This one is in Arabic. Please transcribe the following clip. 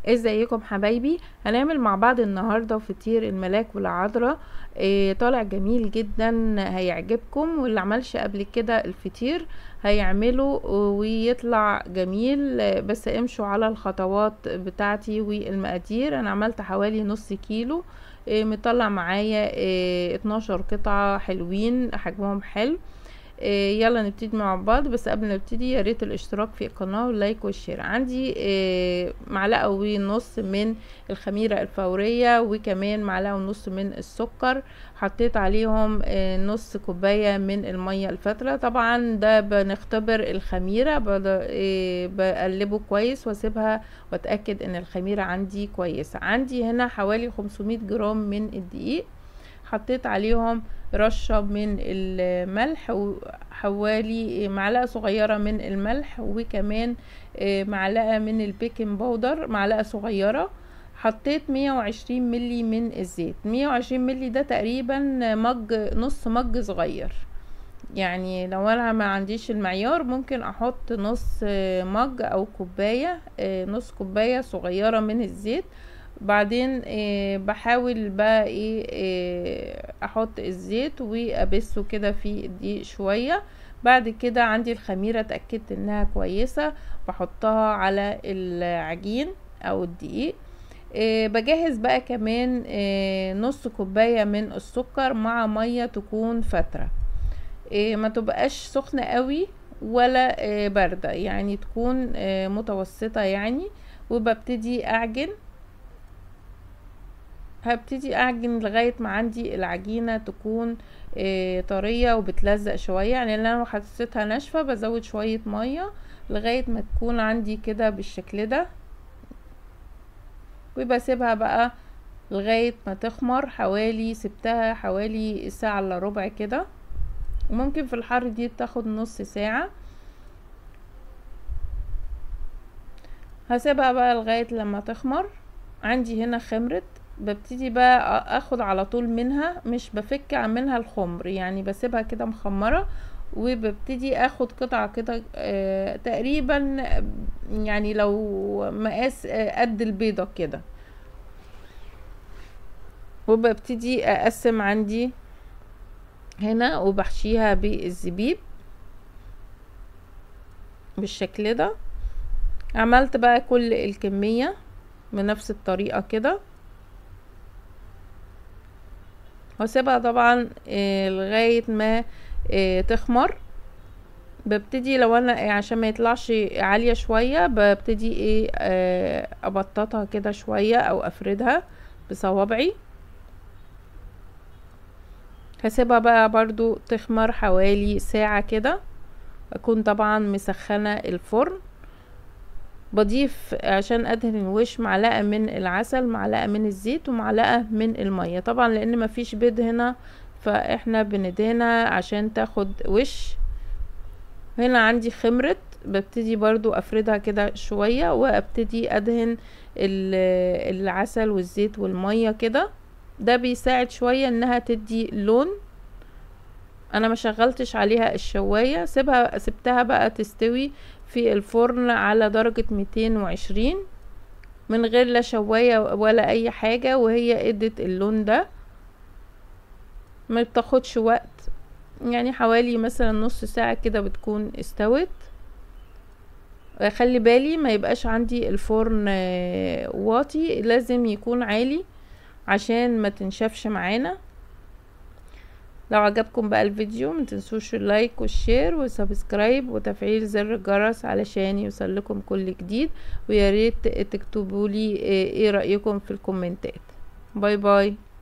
ازيكم حبايبي؟ هنعمل مع بعض النهاردة فطير الملاك والعذراء. طالع جميل جدا، هيعجبكم، واللي عملش قبل كده الفطير هيعمله ويطلع جميل. بس امشوا على الخطوات بتاعتي والمقادير. انا عملت حوالي نص كيلو. مطلع معايا 12 قطعة حلوين، حجمهم حلو. يلا نبتدي مع بعض. بس قبل ما نبتدي يا ريت الاشتراك في القناه واللايك والشير. عندي معلقه ونص من الخميره الفوريه، وكمان معلقه ونص من السكر. حطيت عليهم نص كوبايه من الميه الفتره. طبعا ده بنختبر الخميره، بقلبه كويس واسيبها واتاكد ان الخميره عندي كويسه. عندي هنا حوالي 500 جرام من الدقيق. حطيت عليهم رشة من الملح، وحوالي معلقة صغيرة من الملح، وكمان معلقة من البيكنج باودر، معلقة صغيرة. حطيت 120 ملي من الزيت. 120 ملي ده تقريبا مج، نص مج صغير. يعني لو انا ما عنديش المعيار ممكن احط نص مج او كوباية، نص كوباية صغيرة من الزيت. بعدين بحاول بقى احط الزيت وابسه كده في الدقيق شوية. بعد كده عندي الخميرة، اتأكدت انها كويسة، بحطها على العجين او الدقيق. بجهز بقى كمان نص كوباية من السكر مع مية تكون فترة. ما تبقاش سخنة قوي ولا باردة، يعني تكون متوسطة يعني. وببتدي اعجن. هبتدي اعجن لغاية ما عندي العجينة تكون طرية وبتلزق شوية. يعني لو انا حسيتها ناشفة بزود شوية مية لغاية ما تكون عندي كده بالشكل ده. وبسيبها بقى لغاية ما تخمر. سبتها حوالي ساعة الا ربع كده، وممكن في الحر دي بتاخد نص ساعة. هسيبها بقى لغاية لما تخمر. عندي هنا خمرت. ببتدي بقى اخد على طول منها، مش بفك منها الخمر، يعني بسيبها كده مخمرة. وببتدي اخد قطعة كده تقريبا، يعني لو مقاس قد البيضة كده. وببتدي اقسم عندي هنا وبحشيها بالزبيب بالشكل ده. عملت بقى كل الكمية بنفس الطريقة كده، واسيبها طبعا لغاية ما تخمر. ببتدي لو انا عشان ما يطلعش عالية شوية، ببتدي ابططها كده شوية او افردها بصوابعي. هسيبها بقى برضو تخمر حوالي ساعة كده. اكون طبعا مسخنة الفرن. بضيف عشان ادهن الوش معلقة من العسل، معلقة من الزيت، ومعلقة من المية. طبعا لان مفيش بيض هنا فاحنا بندهنها عشان تاخد وش. هنا عندي خمرت. ببتدي برضو افردها كده شوية، وابتدي ادهن العسل والزيت والمية كده. ده بيساعد شوية انها تدي لون. انا ما شغلتش عليها الشواية، سبتها بقى تستوي في الفرن على درجة 220 من غير لا شواية ولا اي حاجة، وهي ادت اللون ده. ما بتاخدش وقت، يعني حوالي مثلا نص ساعة كده بتكون استوت. خلي بالي ما يبقاش عندي الفرن واطي، لازم يكون عالي عشان ما تنشفش معانا. لو عجبكم بقى الفيديو متنسوش اللايك والشير وسبسكرايب وتفعيل زر الجرس علشان يوصلكم كل جديد. وياريت تكتبولي ايه رأيكم في الكومنتات. باي باي.